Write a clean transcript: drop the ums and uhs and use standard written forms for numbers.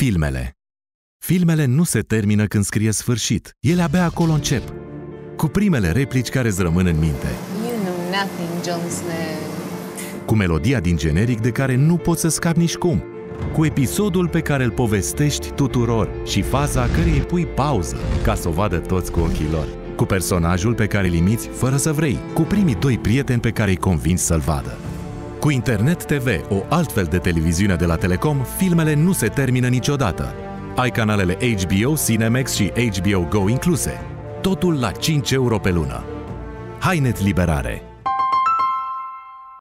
Filmele. Filmele nu se termină când scrie sfârșit. Ele abia acolo încep. Cu primele replici care îți rămân în minte. You know nothing, Jon Snow. Cu melodia din generic de care nu poți să scapi nici cum. Cu episodul pe care îl povestești tuturor și faza cărei îi pui pauză ca să o vadă toți cu ochii lor. Cu personajul pe care îl imiți fără să vrei. Cu primii doi prieteni pe care îi convingi să-l vadă. Cu Internet TV, o altfel de televiziune de la Telecom, filmele nu se termină niciodată. Ai canalele HBO, Cinemax și HBO Go incluse. Totul la 5 euro pe lună. Hainet Liberare!